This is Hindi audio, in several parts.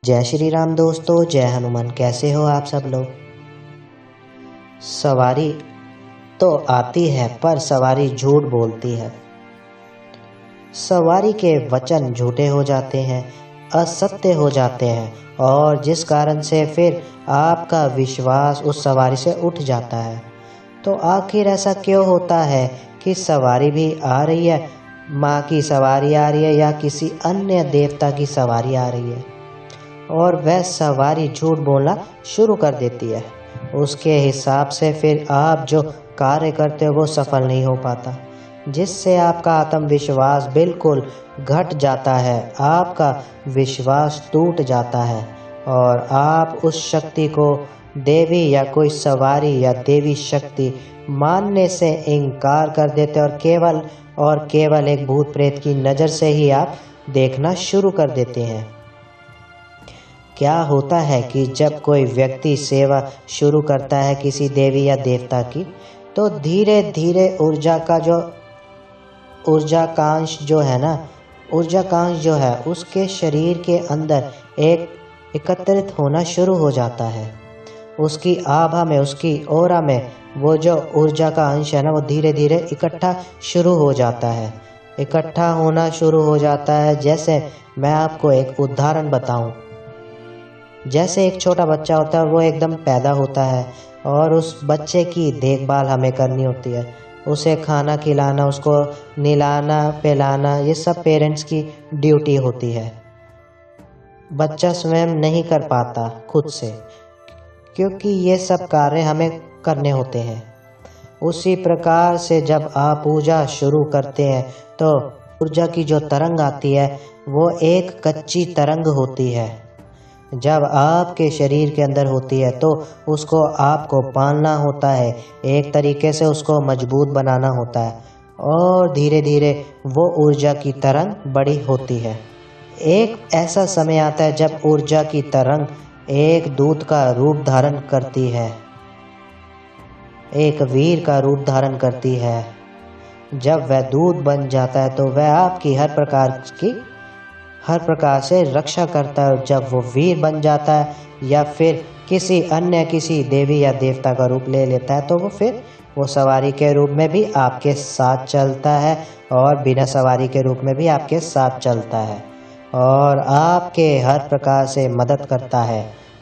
जय श्री राम दोस्तों, जय हनुमान। कैसे हो आप सब लोग। सवारी तो आती है पर सवारी झूठ बोलती है। सवारी के वचन झूठे हो जाते हैं, असत्य हो जाते हैं और जिस कारण से फिर आपका विश्वास उस सवारी से उठ जाता है। तो आखिर ऐसा क्यों होता है कि सवारी भी आ रही है, माँ की सवारी आ रही है या किसी अन्य देवता की सवारी आ रही है और वह सवारी झूठ बोलना शुरू कर देती है। उसके हिसाब से फिर आप जो कार्य करते हो वो सफल नहीं हो पाता, जिससे आपका आत्मविश्वास बिल्कुल घट जाता है, आपका विश्वास टूट जाता है और आप उस शक्ति को देवी या कोई सवारी या देवी शक्ति मानने से इनकार कर देते और केवल एक भूत प्रेत की नज़र से ही आप देखना शुरू कर देते हैं। क्या होता है कि जब कोई व्यक्ति सेवा शुरू करता है किसी देवी या देवता की, तो धीरे धीरे ऊर्जाकांश जो है उसके शरीर के अंदर एक एकत्रित होना शुरू हो जाता है। उसकी आभा में, उसकी ऑरा में वो जो ऊर्जा का अंश है ना, वो धीरे धीरे इकट्ठा शुरू हो जाता है, इकट्ठा होना शुरू हो जाता है। जैसे मैं आपको एक उदाहरण बताऊं, जैसे एक छोटा बच्चा होता है, वो एकदम पैदा होता है और उस बच्चे की देखभाल हमें करनी होती है। उसे खाना खिलाना, उसको नहलाना पिलाना, ये सब पेरेंट्स की ड्यूटी होती है। बच्चा स्वयं नहीं कर पाता खुद से, क्योंकि ये सब कार्य हमें करने होते हैं। उसी प्रकार से जब आप पूजा शुरू करते हैं तो ऊर्जा की जो तरंग आती है वो एक कच्ची तरंग होती है। जब आपके शरीर के अंदर होती है तो उसको आपको पालना होता है, एक तरीके से उसको मजबूत बनाना होता है और धीरे धीरे वो ऊर्जा की तरंग बड़ी होती है। एक ऐसा समय आता है जब ऊर्जा की तरंग एक दूत का रूप धारण करती है, एक वीर का रूप धारण करती है। जब वह दूत बन जाता है तो वह आपकी हर प्रकार से रक्षा करता है। जब वो वीर बन जाता है या फिर किसी देवी या देवता का रूप ले लेता है तो वो सवारी के रूप में भी आपके साथ चलता है और बिना सवारी के रूप में भी आपके साथ चलता है और आपके हर प्रकार से मदद करता है।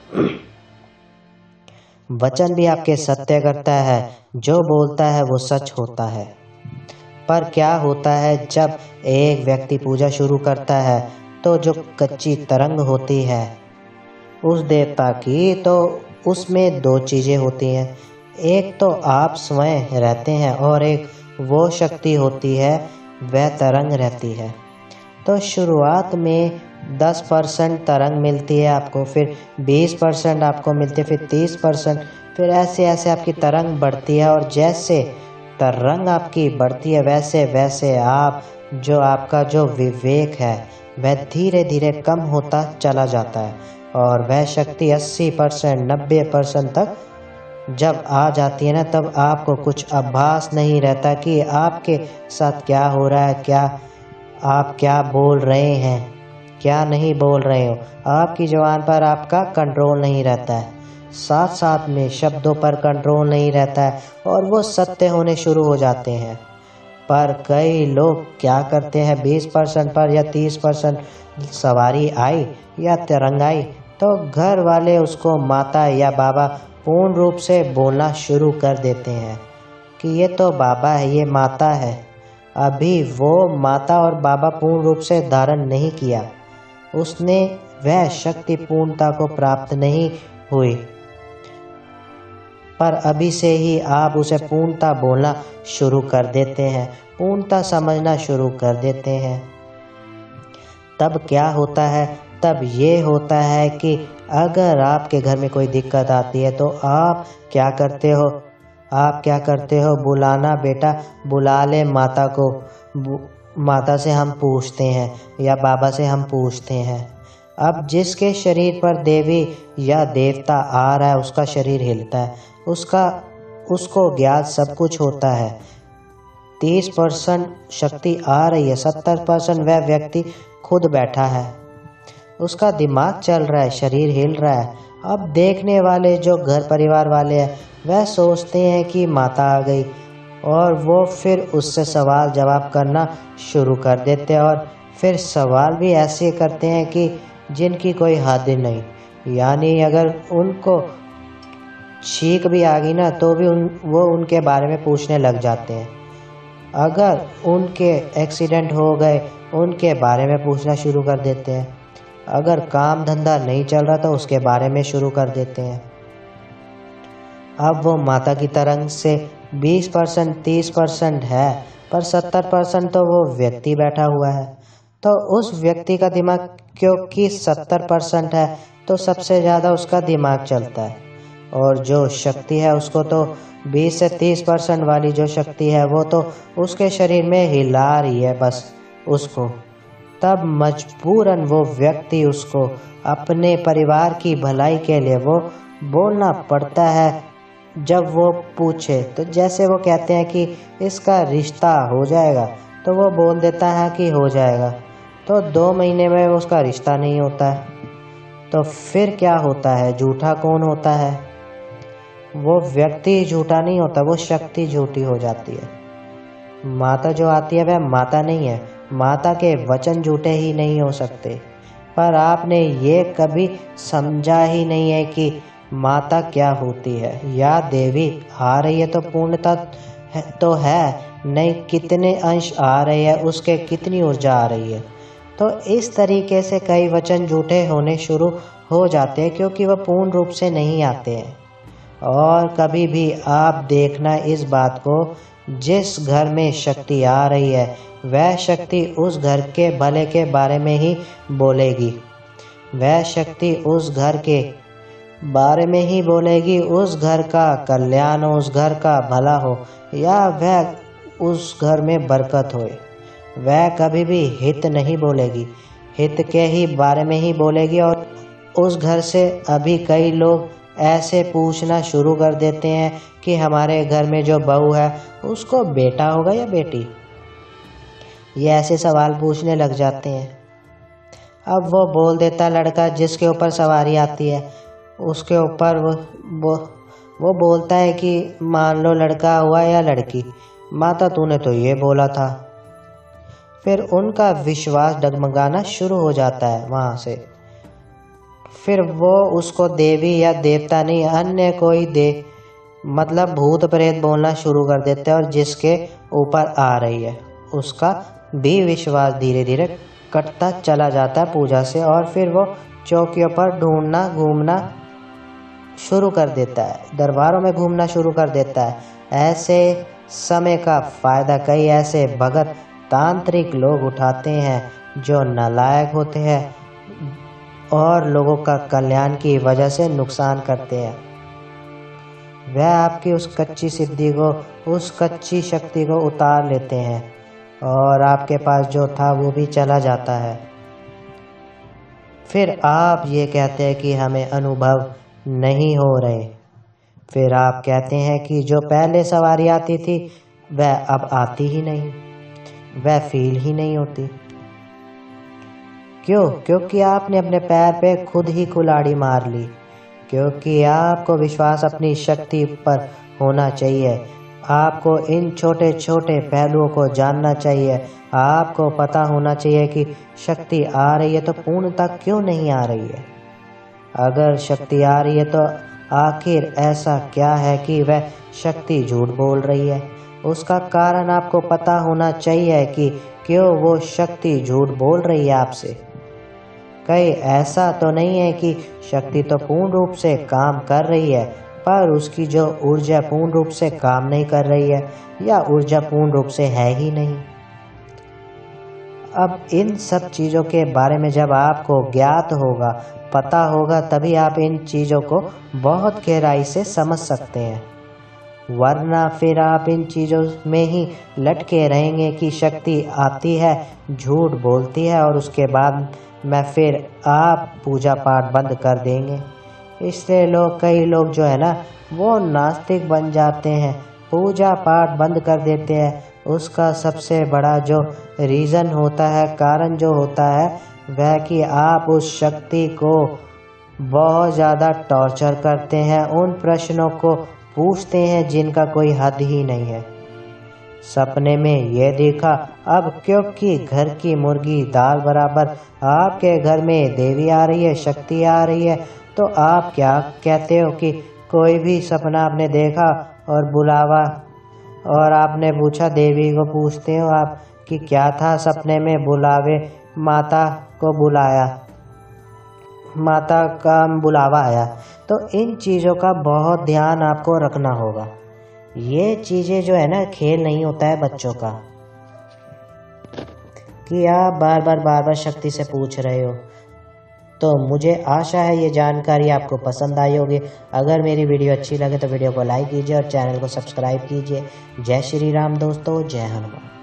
वचन भी आपके सत्य करता है, जो बोलता है वो सच होता है। पर क्या होता है, जब एक व्यक्ति पूजा शुरू करता है तो जो कच्ची तरंग होती है उस देवता की, तो उसमें दो चीज़ें होती हैं। एक तो आप स्वयं रहते हैं और एक वो शक्ति होती है, वह तरंग रहती है। तो शुरुआत में 10% तरंग मिलती है आपको, फिर 20% आपको मिलती है, फिर 30%, फिर ऐसे ऐसे आपकी तरंग बढ़ती है और जैसे तरंग आपकी बढ़ती है वैसे वैसे आपका जो विवेक है वह धीरे धीरे कम होता चला जाता है और वह शक्ति 80% 90% तक जब आ जाती है ना, तब आपको कुछ आभास नहीं रहता कि आपके साथ क्या हो रहा है, आप क्या बोल रहे हैं, क्या नहीं बोल रहे हो। आपकी ज़ुबान पर आपका कंट्रोल नहीं रहता है, साथ साथ में शब्दों पर कंट्रोल नहीं रहता है और वो सत्य होने शुरू हो जाते हैं। पर कई लोग क्या करते हैं, 20% पर या 30% सवारी आई या तरंग आई तो घर वाले उसको माता या बाबा पूर्ण रूप से बोलना शुरू कर देते हैं कि ये तो बाबा है, ये माता है। अभी वो माता और बाबा पूर्ण रूप से धारण नहीं किया, उसने वह शक्ति पूर्णता को प्राप्त नहीं हुई, पर अभी से ही आप उसे पूर्णता बोलना शुरू कर देते हैं, पूर्णता समझना शुरू कर देते हैं। तब क्या होता है, तब ये होता है कि अगर आपके घर में कोई दिक्कत आती है तो आप क्या करते हो, बुलाना बेटा, बुला ले माता को, माता से हम पूछते हैं या बाबा से हम पूछते हैं। अब जिसके शरीर पर देवी या देवता आ रहा है उसका शरीर हिलता है, उसको ज्ञात सब कुछ होता है। 30% शक्ति आ रही है, 70% वह व्यक्ति खुद बैठा है, उसका दिमाग चल रहा है, शरीर हिल रहा है। अब देखने वाले जो घर परिवार वाले हैं वह सोचते हैं कि माता आ गई, और वो फिर उससे सवाल जवाब करना शुरू कर देते हैं, और फिर सवाल भी ऐसे करते हैं कि जिनकी कोई हद नहीं। यानी अगर उनको छींक भी आ गई ना तो भी वो उनके बारे में पूछने लग जाते हैं। अगर उनके एक्सीडेंट हो गए उनके बारे में पूछना शुरू कर देते हैं। अगर काम धंधा नहीं चल रहा तो उसके बारे में शुरू कर देते हैं। अब वो माता की तरंग से 20% 30% है, पर 70% तो वो व्यक्ति बैठा हुआ है। तो उस व्यक्ति का दिमाग क्योंकि 70% है तो सबसे ज़्यादा उसका दिमाग चलता है, और जो शक्ति है उसको तो 20 से 30% वाली जो शक्ति है वो तो उसके शरीर में हिला रही है बस उसको। तब मजबूरन वो व्यक्ति उसको अपने परिवार की भलाई के लिए वो बोलना पड़ता है। जब वो पूछे तो जैसे वो कहते हैं कि इसका रिश्ता हो जाएगा, तो वो बोल देता है कि हो जाएगा। तो 2 महीने में उसका रिश्ता नहीं होता है। तो फिर क्या होता है? झूठा कौन होता है? वो व्यक्ति झूठा नहीं होता, वो शक्ति झूठी हो जाती है। माता जो आती है वह माता नहीं है। माता के वचन झूठे ही नहीं हो सकते। पर आपने ये कभी समझा ही नहीं है कि माता क्या होती है। या देवी आ रही है तो पूर्णता तो है नहीं, कितने अंश आ रहे हैं, उसके कितनी ऊर्जा आ रही है। तो इस तरीके से कई वचन झूठे होने शुरू हो जाते हैं क्योंकि वह पूर्ण रूप से नहीं आते हैं। और कभी भी आप देखना इस बात को, जिस घर में शक्ति आ रही है वह शक्ति उस घर के भले के बारे में ही बोलेगी। वह शक्ति उस घर के बारे में ही बोलेगी। उस घर का कल्याण हो, उस घर का भला हो, या वह उस घर में बरकत होए। वह कभी भी हित नहीं बोलेगी, हित के ही बारे में ही बोलेगी। और उस घर से अभी कई लोग ऐसे पूछना शुरू कर देते हैं कि हमारे घर में जो बहू है उसको बेटा होगा या बेटी। ये ऐसे सवाल पूछने लग जाते हैं। अब वो बोल देता लड़का जिसके ऊपर सवारी आती है उसके ऊपर वो बोलता है कि मान लो लड़का हुआ या लड़की, माता तूने तो ये बोला था। फिर उनका विश्वास डगमगाना शुरू हो जाता है वहाँ से। फिर वो उसको देवी या देवता नहीं, अन्य कोई मतलब भूत प्रेत बोलना शुरू कर देते हैं, और जिसके ऊपर आ रही है उसका भी विश्वास धीरे धीरे कटता चला जाता है पूजा से। और फिर वो चौकियों पर ढूंढना घूमना शुरू कर देता है, दरबारों में घूमना शुरू कर देता है। ऐसे समय का फायदा कई ऐसे भगत तांत्रिक लोग उठाते हैं जो नालायक होते हैं और लोगों का कल्याण की वजह से नुकसान करते हैं। वह आपकी उस कच्ची सिद्धि को, उस कच्ची शक्ति को उतार लेते हैं, और आपके पास जो था वो भी चला जाता है। फिर आप ये कहते हैं कि हमें अनुभव नहीं हो रहे। फिर आप कहते हैं कि जो पहले सवारी आती थी वह अब आती ही नहीं, वह फील ही नहीं होती। क्यों? क्योंकि आपने अपने पैर पे खुद ही कुल्हाड़ी मार ली। क्योंकि आपको विश्वास अपनी शक्ति पर होना चाहिए। आपको इन छोटे छोटे पहलुओं को जानना चाहिए। आपको पता होना चाहिए कि शक्ति आ रही है तो पूर्णता क्यों नहीं आ रही है। अगर शक्ति आ रही है तो आखिर ऐसा क्या है कि वह शक्ति झूठ बोल रही है। उसका कारण आपको पता होना चाहिए कि क्यों वो शक्ति झूठ बोल रही है आपसे। कहीं ऐसा तो नहीं है कि शक्ति तो पूर्ण रूप से काम कर रही है, पर उसकी जो ऊर्जा पूर्ण रूप से काम नहीं कर रही है, या ऊर्जा पूर्ण रूप से है ही नहीं। अब इन सब चीज़ों के बारे में जब आपको ज्ञात होगा, पता होगा, तभी आप इन चीज़ों को बहुत गहराई से समझ सकते हैं। वरना फिर आप इन चीज़ों में ही लटके रहेंगे कि शक्ति आती है, झूठ बोलती है, और उसके बाद में फिर आप पूजा पाठ बंद कर देंगे। इसलिए कई लोग जो है ना वो नास्तिक बन जाते हैं, पूजा पाठ बंद कर देते हैं। उसका सबसे बड़ा जो रीज़न होता है, कारण जो होता है, वह कि आप उस शक्ति को बहुत ज़्यादा टॉर्चर करते हैं, उन प्रश्नों को पूछते हैं जिनका कोई हद ही नहीं है। सपने में यह देखा, अब क्योंकि घर की मुर्गी दाल बराबर आपके घर में देवी आ रही है, शक्ति आ रही है, तो आप क्या कहते हो कि कोई भी सपना आपने देखा और बुलावा और आपने पूछा, देवी को पूछते हो आप कि क्या था सपने में, बुलावे माता को बुलाया, माता का बुलावा आया। तो इन चीज़ों का बहुत ध्यान आपको रखना होगा। ये चीज़ें जो है ना, खेल नहीं होता है बच्चों का कि आप बार बार शक्ति से पूछ रहे हो। तो मुझे आशा है ये जानकारी आपको पसंद आई होगी। अगर मेरी वीडियो अच्छी लगे तो वीडियो को लाइक कीजिए और चैनल को सब्सक्राइब कीजिए। जय श्री राम दोस्तों, जय हनुमान।